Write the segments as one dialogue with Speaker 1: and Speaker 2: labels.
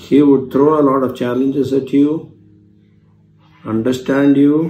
Speaker 1: He would throw a lot of challenges at you, understand you,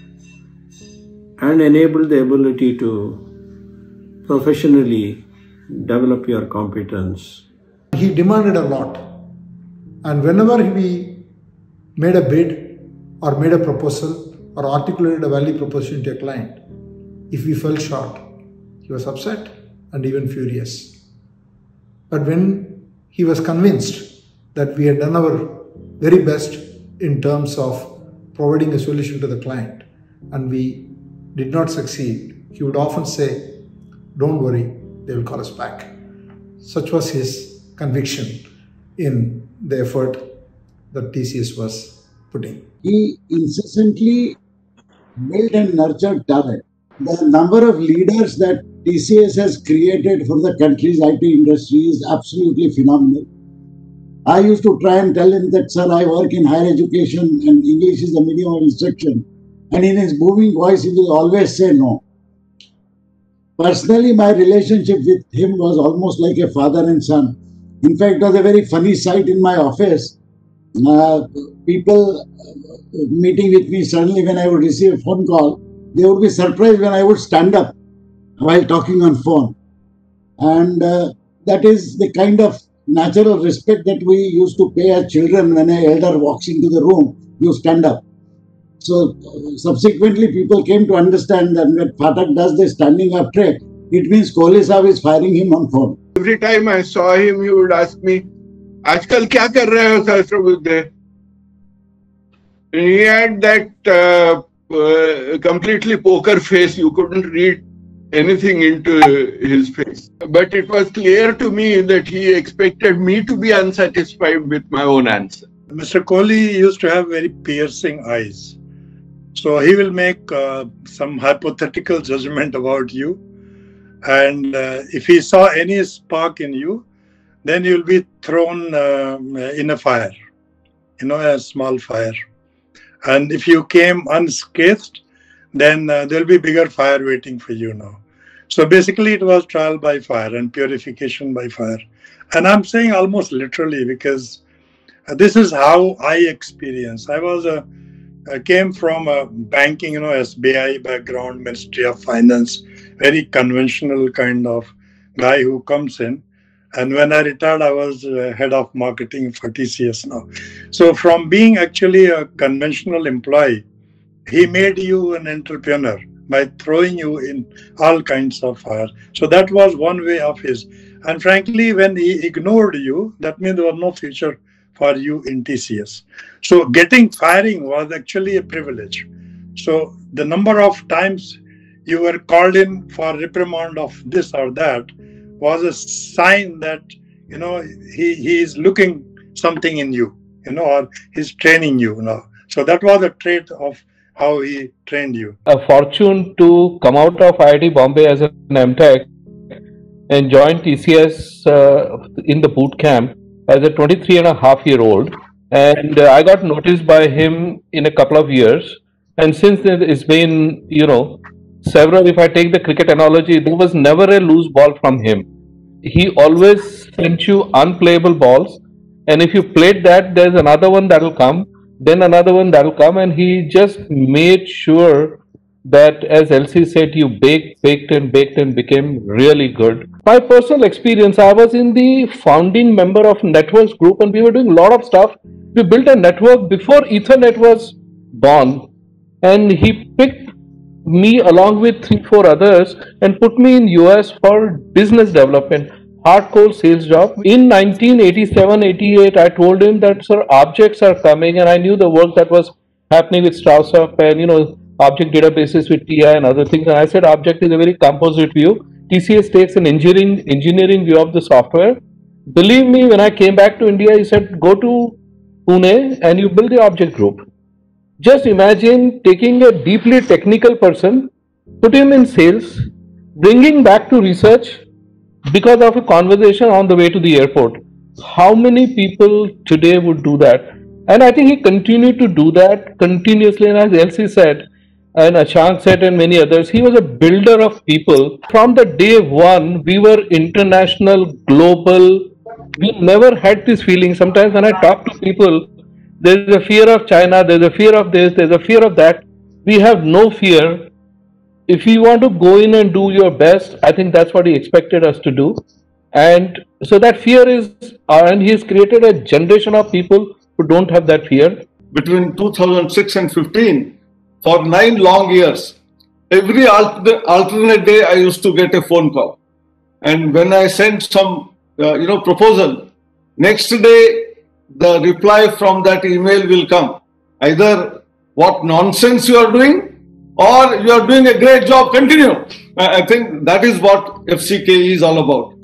Speaker 1: and enable the ability to professionally develop your competence.
Speaker 2: He demanded a lot, and whenever we made a bid or made a proposal or articulated a value proposition to a client, if we fell short, he was upset and even furious. But when he was convinced that we had done our very best in terms of providing a solution to the client and we did not succeed, he would often say, "Don't worry, they will call us back." Such was his conviction in the effort that TCS was putting.
Speaker 3: He incessantly built and nurtured talent. The number of leaders that TCS has created for the country's IT industry is absolutely phenomenal. I used to try and tell him that, "Sir, I work in higher education and English is the medium of instruction." And in his booming voice, he will always say no. Personally, my relationship with him was almost like a father and son. In fact, it was a very funny sight in my office. People meeting with me, suddenly when I would receive a phone call, they would be surprised when I would stand up while talking on phone. And that is the kind of natural respect that we used to pay as children. When an elder walks into the room, you stand up. So subsequently, people came to understand that when Phatak does the standing up trick, it means Kohli Sahib is firing him on phone.
Speaker 4: Every time I saw him, he would ask me, "Aajkal kya kar rahe ho, Sahasrabuddhe?" He had that completely poker face. You couldn't read anything into his face. But it was clear to me that he expected me to be unsatisfied with my own answer.
Speaker 5: Mr. Kohli used to have very piercing eyes. So he will make some hypothetical judgment about you. And if he saw any spark in you, then you will be thrown in a fire, a small fire. And if you came unscathed, then there will be bigger fire waiting for you now. So basically it was trial by fire and purification by fire. And I'm saying almost literally because this is how I experienced. I came from a banking, SBI background, Ministry of Finance, very conventional kind of guy who comes in. And when I retired, I was head of marketing for TCS now. So from being actually a conventional employee, he made you an entrepreneur by throwing you in all kinds of fire. So that was one way of his. And frankly, when he ignored you, that means there was no future for you in TCS. So getting firing was actually a privilege. So the number of times you were called in for reprimand of this or that was a sign that, he is looking something in you, or he's training you now. So that was a trait of how he trained you.
Speaker 6: A fortune to come out of IIT Bombay as an MTech and join TCS in the boot camp as a 23-and-a-half-year-old. And I got noticed by him in a couple of years. And since then, it's been, several, if I take the cricket analogy, there was never a loose ball from him. He always sent you unplayable balls. And if you played that, there's another one that will come, then another one that will come. And he just made sure that, as LC said, you baked and became really good. My personal experience, I was in the founding member of Networks Group and we were doing a lot of stuff. We built a network before Ethernet was born. And he picked me along with 3-4 others and put me in US for business development, hardcore sales job. In 1987-88, I told him that, "Sir, objects are coming," and I knew the work that was happening with StraussUp and object databases with TI and other things. And I said, object is a very composite view. TCS takes an engineering view of the software. Believe me, when I came back to India, he said, "Go to Pune and you build the object group." Just imagine taking a deeply technical person, put him in sales, bringing back to research because of a conversation on the way to the airport. How many people today would do that? And I think he continued to do that continuously. And as Elsie said, and Ashank said, and many others, he was a builder of people. From the day one, we were international, global, we never had this feeling. Sometimes when I talk to people, there's a fear of China, there's a fear of this, there's a fear of that. We have no fear. If you want to go in and do your best, I think that's what he expected us to do. And so that fear is, and he's created a generation of people who don't have that fear.
Speaker 7: Between 2006 and 15, for 9 long years, every alternate day I used to get a phone call. And when I sent some, proposal, next day the reply from that email will come. Either what nonsense you are doing, or you are doing a great job, continue. I think that is what FCK is all about.